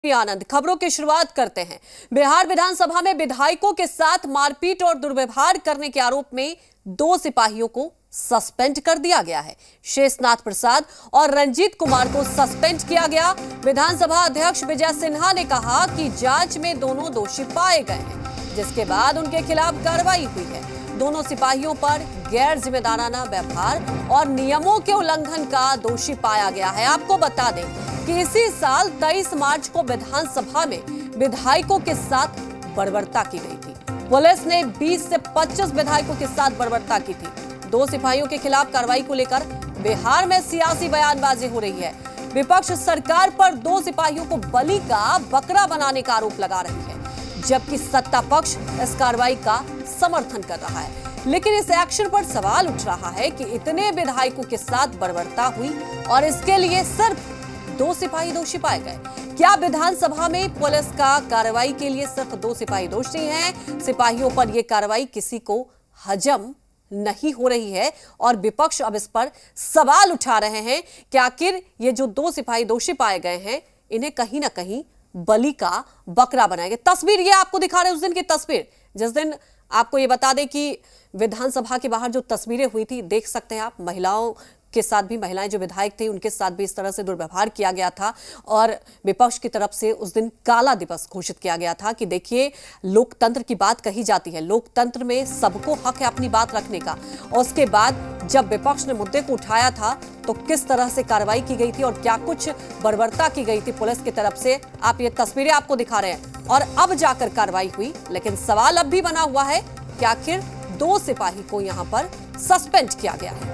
आनंद खबरों की शुरुआत करते हैं। बिहार विधानसभा में विधायकों के साथ मारपीट और दुर्व्यवहार करने के आरोप में 2 सिपाहियों को सस्पेंड कर दिया गया है। शेषनाथ प्रसाद और रंजीत कुमार को सस्पेंड किया गया। विधानसभा अध्यक्ष विजय सिन्हा ने कहा कि जांच में दोनों दोषी पाए गए हैं, जिसके बाद उनके खिलाफ कार्रवाई हुई है। दोनों सिपाहियों पर गैर जिम्मेदाराना व्यवहार और नियमों के उल्लंघन का दोषी पाया गया है। आपको बता दें कि इसी साल 23 मार्च को विधानसभा में विधायकों के साथ बर्बरता की गई थी। पुलिस ने 20 से 25 विधायकों के साथ बर्बरता की थी। 2 सिपाहियों के खिलाफ कार्रवाई को लेकर बिहार में सियासी बयानबाजी हो रही है। विपक्ष सरकार पर 2 सिपाहियों को बलि का बकरा बनाने का आरोप लगा रही है, जबकि सत्ता पक्ष इस कार्रवाई का समर्थन कर रहा है। लेकिन इस एक्शन पर सवाल उठ रहा है कि इतने विधायकों के साथ बर्बरता हुई और इसके लिए सिर्फ 2 सिपाही दोषी पाए गए। क्या विधानसभा में पुलिस का कार्रवाई के लिए सिर्फ 2 सिपाही दोषी हैं? सिपाहियों पर यह कार्रवाई किसी को हजम नहीं हो रही है और विपक्ष अब इस पर सवाल उठा रहे हैं कि आखिर ये जो 2 सिपाही दोषी पाए गए हैं, इन्हें कहीं ना कहीं बलि का बकरा बनाएंगे। तस्वीर ये आपको दिखा रहे हैं उस दिन की तस्वीर, जिस दिन आपको ये बता दें कि विधानसभा के बाहर जो तस्वीरें हुई थी, देख सकते हैं आप, महिलाओं के साथ भी, महिलाएं जो विधायक थे उनके साथ भी इस तरह से दुर्व्यवहार किया गया था और विपक्ष की तरफ से उस दिन काला दिवस घोषित किया गया था कि देखिए, लोकतंत्र की बात कही जाती है, लोकतंत्र में सबको हक है अपनी बात रखने का। और उसके बाद जब विपक्ष ने मुद्दे को उठाया था तो किस तरह से कार्रवाई की गई थी और क्या कुछ बर्बरता की गई थी पुलिस की तरफ से, आप ये तस्वीरें आपको दिखा रहे हैं। और अब जाकर कार्रवाई हुई, लेकिन सवाल अब भी बना हुआ है कि आखिर 2 सिपाही को यहां पर सस्पेंड किया गया है।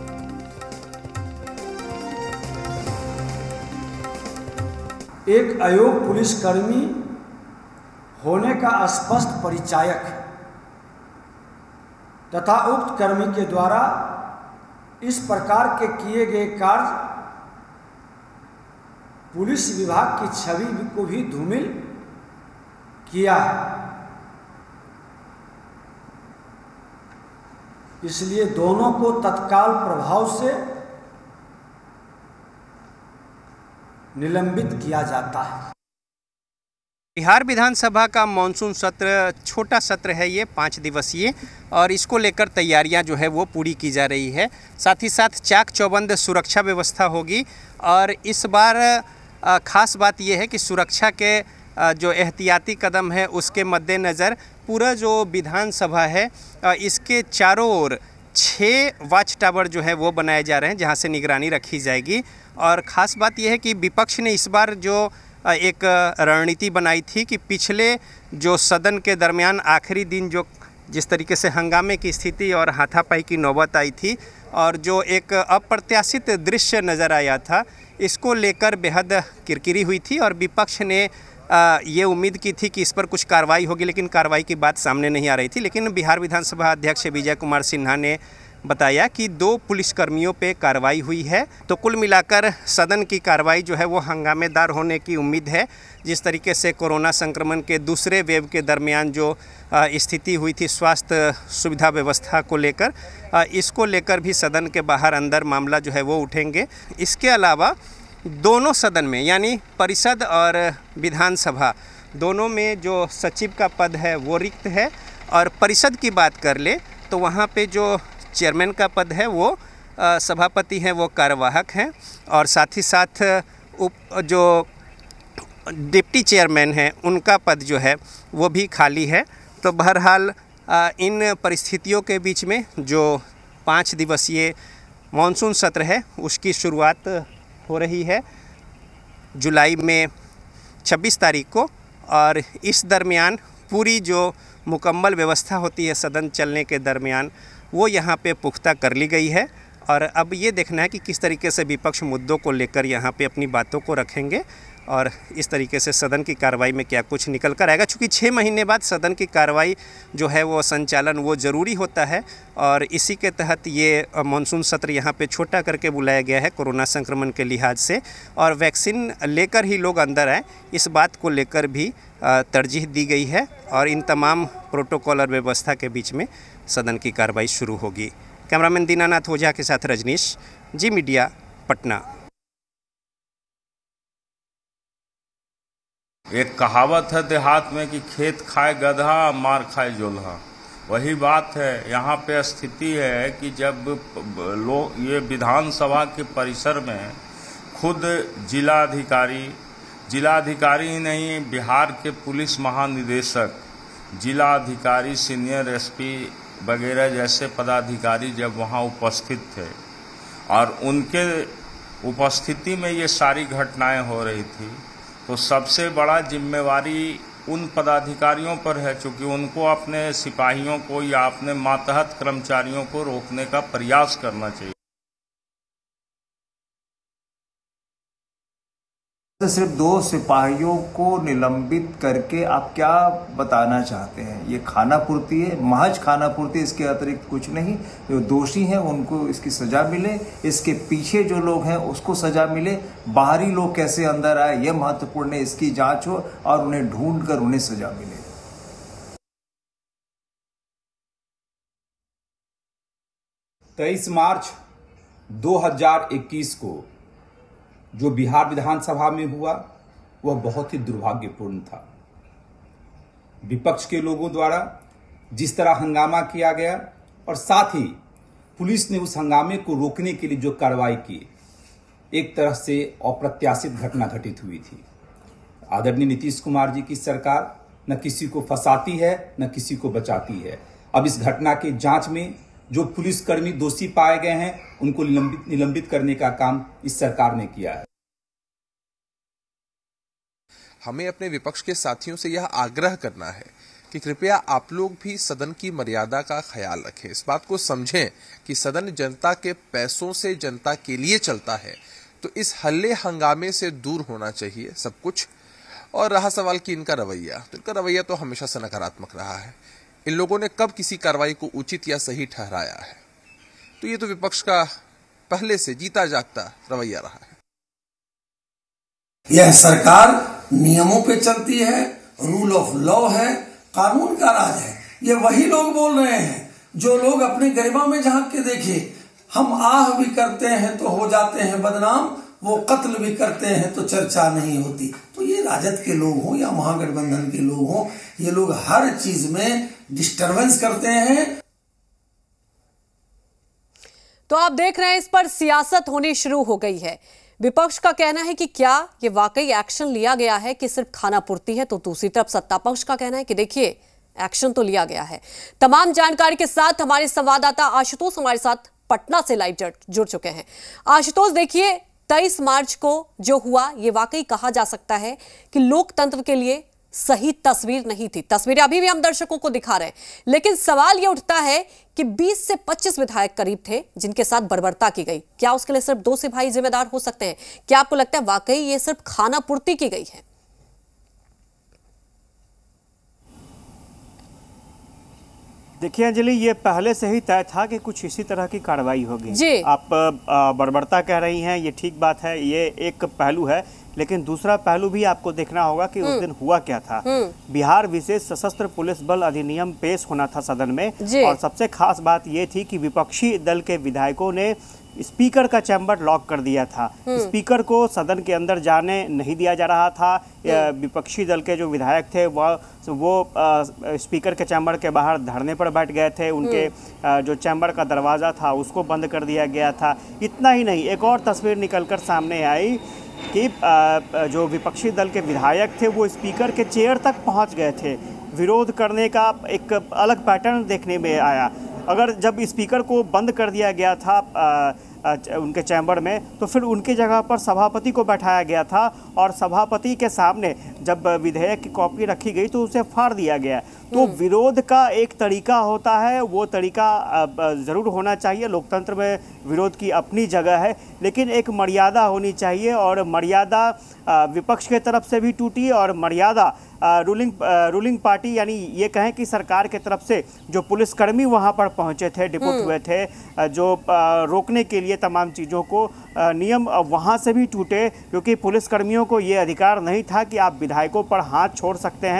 एक अयोग्य पुलिसकर्मी होने का स्पष्ट परिचायक तथा उक्त कर्मी के द्वारा इस प्रकार के किए गए कार्य पुलिस विभाग की छवि को भी धूमिल किया है। इसलिए दोनों को तत्काल प्रभाव से निलंबित किया जाता है। बिहार विधानसभा का मानसून सत्र छोटा सत्र है, ये 5 दिवसीय, और इसको लेकर तैयारियां जो है वो पूरी की जा रही है। साथ ही साथ चाक चौबंद सुरक्षा व्यवस्था होगी और इस बार खास बात यह है कि सुरक्षा के जो एहतियाती कदम है उसके मद्देनज़र पूरा जो विधानसभा है इसके चारों ओर 6 वाच टावर जो है वो बनाए जा रहे हैं, जहां से निगरानी रखी जाएगी। और ख़ास बात यह है कि विपक्ष ने इस बार जो एक रणनीति बनाई थी कि पिछले जो सदन के दरमियान आखिरी दिन जो जिस तरीके से हंगामे की स्थिति और हाथापाई की नौबत आई थी और जो एक अप्रत्याशित दृश्य नज़र आया था, इसको लेकर बेहद किरकिरी हुई थी और विपक्ष ने ये उम्मीद की थी कि इस पर कुछ कार्रवाई होगी, लेकिन कार्रवाई की बात सामने नहीं आ रही थी। लेकिन बिहार विधानसभा अध्यक्ष विजय कुमार सिन्हा ने बताया कि 2 पुलिसकर्मियों पे कार्रवाई हुई है। तो कुल मिलाकर सदन की कार्रवाई जो है वो हंगामेदार होने की उम्मीद है। जिस तरीके से कोरोना संक्रमण के दूसरे वेव के दरमियान जो स्थिति हुई थी स्वास्थ्य सुविधा व्यवस्था को लेकर, इसको लेकर भी सदन के बाहर अंदर मामला जो है वो उठेंगे। इसके अलावा दोनों सदन में यानी परिषद और विधानसभा दोनों में जो सचिव का पद है वो रिक्त है और परिषद की बात कर ले तो वहाँ पे जो चेयरमैन का पद है वो सभापति हैं, वो कार्यवाहक हैं, और साथ ही साथ जो डिप्टी चेयरमैन हैं उनका पद जो है वो भी खाली है। तो बहरहाल इन परिस्थितियों के बीच में जो 5 दिवसीय मानसून सत्र है उसकी शुरुआत हो रही है जुलाई में 26 तारीख को, और इस दरमियान पूरी जो मुकम्मल व्यवस्था होती है सदन चलने के दरमियान वो यहाँ पे पुख्ता कर ली गई है। और अब ये देखना है कि किस तरीके से विपक्ष मुद्दों को लेकर यहाँ पे अपनी बातों को रखेंगे और इस तरीके से सदन की कार्रवाई में क्या कुछ निकल कर आएगा। चूँकि 6 महीने बाद सदन की कार्रवाई जो है वो संचालन वो ज़रूरी होता है और इसी के तहत ये मानसून सत्र यहाँ पे छोटा करके बुलाया गया है कोरोना संक्रमण के लिहाज से, और वैक्सीन लेकर ही लोग अंदर आए इस बात को लेकर भी तरजीह दी गई है। और इन तमाम प्रोटोकॉल और व्यवस्था के बीच में सदन की कार्रवाई शुरू होगी। कैमरामैन दीनानाथ ओझा के साथ रजनीश, जी मीडिया, पटना। एक कहावत है देहात में कि खेत खाए गधा मार खाए जोल्हा। वही बात है, यहाँ पे स्थिति है कि जब लोग ये विधानसभा के परिसर में खुद जिलाधिकारी ही नहीं, बिहार के पुलिस महानिदेशक, जिलाधिकारी, सीनियर एसपी वगैरह जैसे पदाधिकारी जब वहाँ उपस्थित थे और उनके उपस्थिति में ये सारी घटनाएं हो रही थी, तो सबसे बड़ा जिम्मेवारी उन पदाधिकारियों पर है, क्योंकि उनको अपने सिपाहियों को या अपने मातहत कर्मचारियों को रोकने का प्रयास करना चाहिए। सिर्फ 2 सिपाहियों को निलंबित करके आप क्या बताना चाहते हैं? ये खानापूर्ति है, महज खानापूर्ति, इसके अतिरिक्त कुछ नहीं। जो दोषी हैं उनको इसकी सजा मिले, इसके पीछे जो लोग हैं उसको सजा मिले, बाहरी लोग कैसे अंदर आए ये महत्वपूर्ण है, इसकी जांच हो और उन्हें ढूंढ कर उन्हें सजा मिले। 23 मार्च 2021 को जो बिहार विधानसभा में हुआ वह बहुत ही दुर्भाग्यपूर्ण था। विपक्ष के लोगों द्वारा जिस तरह हंगामा किया गया और साथ ही पुलिस ने उस हंगामे को रोकने के लिए जो कार्रवाई की, एक तरह से अप्रत्याशित घटना घटित हुई थी। आदरणीय नीतीश कुमार जी की सरकार न किसी को फंसाती है न किसी को बचाती है। अब इस घटना के जांच में जो पुलिसकर्मी दोषी पाए गए हैं उनको निलंबित करने का काम इस सरकार ने किया है। हमें अपने विपक्ष के साथियों से यह आग्रह करना है कि कृपया आप लोग भी सदन की मर्यादा का ख्याल रखें। इस बात को समझें कि सदन जनता के पैसों से जनता के लिए चलता है, तो इस हल्ले हंगामे से दूर होना चाहिए सब कुछ। और रहा सवाल कि इनका रवैया, तो इनका रवैया तो हमेशा से नकारात्मक रहा है। इन लोगों ने कब किसी कार्रवाई को उचित या सही ठहराया है? तो ये तो विपक्ष का पहले से जीता जागता रवैया रहा है। यह सरकार नियमों पे चलती है, रूल ऑफ लॉ है, कानून का राज है। ये वही लोग बोल रहे हैं जो लोग अपने गरिमा में झांक के देखे, हम आह भी करते हैं तो हो जाते हैं बदनाम, वो कत्ल भी करते हैं तो चर्चा नहीं होती। तो ये राजद के लोग हों या महागठबंधन के लोग हों, ये लोग हर चीज में डिस्टरबेंस करते हैं। तो आप देख रहे हैं, इस पर सियासत होनी शुरू हो गई है। विपक्ष का कहना है कि क्या ये वाकई एक्शन लिया गया है कि सिर्फ खानापूर्ति है, तो दूसरी तरफ सत्ता पक्ष का कहना है कि देखिए एक्शन तो लिया गया है। तमाम जानकारी के साथ हमारे संवाददाता आशुतोष हमारे साथ पटना से लाइव जुड़ चुके हैं। आशुतोष, देखिए 23 मार्च को जो हुआ ये वाकई कहा जा सकता है कि लोकतंत्र के लिए सही तस्वीर नहीं थी। तस्वीरें अभी भी हम दर्शकों को दिखा रहे हैं, लेकिन सवाल यह उठता है कि 20 से 25 विधायक करीब थे जिनके साथ बर्बरता की गई। क्या उसके लिए सिर्फ 2 सिपाही जिम्मेदार हो सकते हैं? क्या आपको लगता है वाकई ये सिर्फ खानापूर्ति की गई है? देखिए अंजलि, ये पहले से ही तय था कि कुछ इसी तरह की कार्रवाई होगी। आप बर्बरता कह रही हैं, ये ठीक बात है, ये एक पहलू है, लेकिन दूसरा पहलू भी आपको देखना होगा कि उस दिन हुआ क्या था। बिहार विशेष सशस्त्र पुलिस बल अधिनियम पेश होना था सदन में, और सबसे खास बात ये थी कि विपक्षी दल के विधायकों ने स्पीकर का चैम्बर लॉक कर दिया था। स्पीकर को सदन के अंदर जाने नहीं दिया जा रहा था। विपक्षी दल के जो विधायक थे वो स्पीकर के चैम्बर के बाहर धरने पर बैठ गए थे। उनके जो चैम्बर का दरवाज़ा था उसको बंद कर दिया गया था। इतना ही नहीं, एक और तस्वीर निकलकर सामने आई कि जो विपक्षी दल के विधायक थे वो स्पीकर के चेयर तक पहुंच गए थे। विरोध करने का एक अलग पैटर्न देखने में आया। अगर जब स्पीकर को बंद कर दिया गया था उनके चैम्बर में, तो फिर उनकी जगह पर सभापति को बैठाया गया था, और सभापति के सामने जब विधेयक की कॉपी रखी गई तो उसे फाड़ दिया गया। तो विरोध का एक तरीका होता है, वो तरीका ज़रूर होना चाहिए। लोकतंत्र में विरोध की अपनी जगह है, लेकिन एक मर्यादा होनी चाहिए, और मर्यादा विपक्ष के तरफ से भी टूटी, और मर्यादा रूलिंग पार्टी यानी ये कहें कि सरकार के तरफ से जो पुलिसकर्मी वहाँ पर पहुँचे थे, डिपुट हुए थे, जो रोकने के लिए तमाम चीज़ों को, नियम वहाँ से भी टूटे, क्योंकि पुलिसकर्मियों को ये अधिकार नहीं था कि आप विधायकों पर हाथ छोड़ सकते हैं।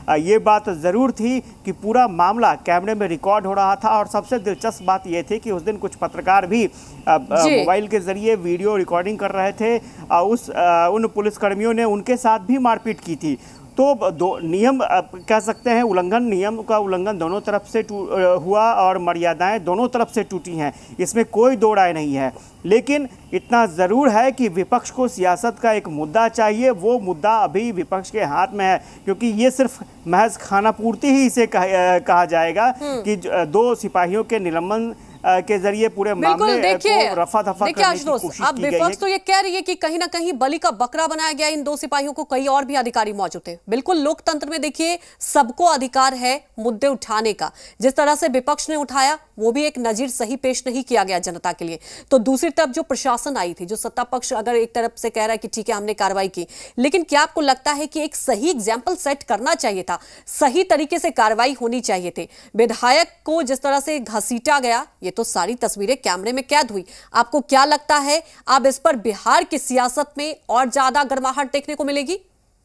ये बात ज़रूर थी कि पूरा मामला कैमरे में रिकॉर्ड हो रहा था। और सबसे दिलचस्प बात ये थी कि उस दिन कुछ पत्रकार भी मोबाइल के ज़रिए वीडियो रिकॉर्डिंग कर रहे थे। उन पुलिसकर्मियों ने उनके साथ भी मारपीट की थी। तो दो नियम कह सकते हैं उल्लंघन, नियम का उल्लंघन दोनों तरफ से हुआ और मर्यादाएं दोनों तरफ से टूटी हैं, इसमें कोई दो राय नहीं है। लेकिन इतना ज़रूर है कि विपक्ष को सियासत का एक मुद्दा चाहिए। वो मुद्दा अभी विपक्ष के हाथ में है, क्योंकि ये सिर्फ महज खानापूर्ति ही इसे कहा जाएगा कि 2 सिपाहियों के निलंबन के जरिए पूरे मामले को रफा दफा करने की कोशिश अब विपक्ष तो ये कह रही है कि कहीं ना कहीं बलि का बकरा बनाया गया इन 2 सिपाहियों को। कई और भी अधिकारी मौजूद थे। बिल्कुल लोकतंत्र में देखिए सबको अधिकार है मुद्दे उठाने का। जिस तरह से विपक्ष ने उठाया वो भी एक नजीर सही पेश नहीं किया गया जनता के लिए। तो दूसरी तरफ जो प्रशासन आई थी, जो सत्ता पक्ष अगर एक तरफ से कह रहा है कि ठीक है हमने कार्रवाई की, लेकिन क्या आपको लगता है कि एक सही एग्जाम्पल सेट करना चाहिए था, सही तरीके से कार्रवाई होनी चाहिए थी? विधायक को जिस तरह से घसीटा गया, ये तो सारी तस्वीरें कैमरे में कैद हुई। आपको क्या लगता है अब इस पर बिहार की सियासत में और ज्यादा गर्माहट देखने को मिलेगी?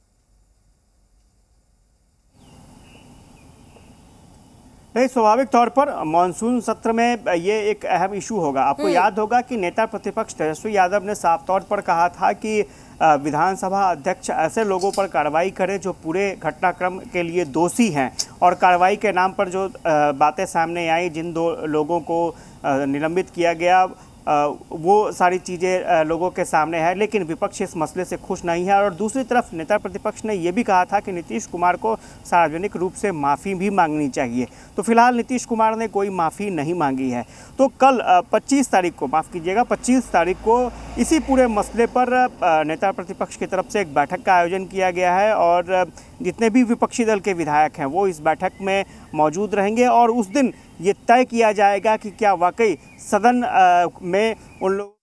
नहीं, स्वाभाविक तौर पर मानसून सत्र में ये एक अहम इशू होगा। आपको याद होगा कि नेता प्रतिपक्ष तेजस्वी यादव ने साफ तौर पर कहा था कि विधानसभा अध्यक्ष ऐसे लोगों पर कार्रवाई करे जो पूरे घटनाक्रम के लिए दोषी हैं। और कार्रवाई के नाम पर जो बातें सामने आई, जिन 2 लोगों को निलंबित किया गया, वो सारी चीज़ें लोगों के सामने है। लेकिन विपक्ष इस मसले से खुश नहीं है। और दूसरी तरफ नेता प्रतिपक्ष ने यह भी कहा था कि नीतीश कुमार को सार्वजनिक रूप से माफ़ी भी मांगनी चाहिए। तो फिलहाल नीतीश कुमार ने कोई माफ़ी नहीं मांगी है। तो कल 25 तारीख को, माफ़ कीजिएगा 25 तारीख को इसी पूरे मसले पर नेता प्रतिपक्ष की तरफ से एक बैठक का आयोजन किया गया है। और जितने भी विपक्षी दल के विधायक हैं वो इस बैठक में मौजूद रहेंगे। और उस दिन ये तय किया जाएगा कि क्या वाकई सदन में उन लोग